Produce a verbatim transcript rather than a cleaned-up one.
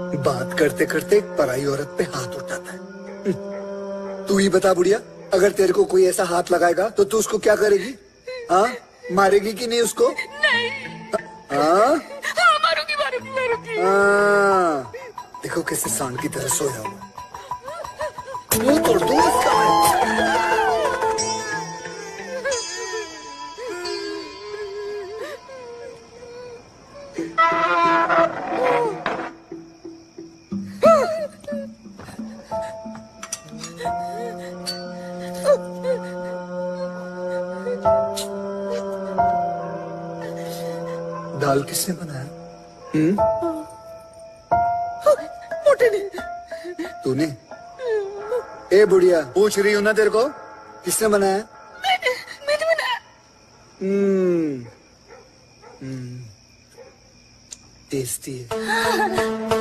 बात करते करते एक पराई औरत पे हाथ उठाता है। तू ही बता बुढ़िया, अगर तेरे को कोई ऐसा हाथ लगाएगा तो तू उसको क्या करेगी? हाँ, मारेगी कि नहीं उसको? नहीं। हाँ हाँ, मारूंगी मारूंगी मारूंगी। हाँ, देखो कैसे सांड की तरह सोया हुआ। मुंह तोड़ दूं इसका मैं। दाल किसने बनाया? हम्म? मोटे ने। तूने? ए बुढ़िया, पूछ रही हूं ना तेरे को, किसने बनाया? मैंने मैंने बनाया। हम्म, हम्म, टेस्टी है।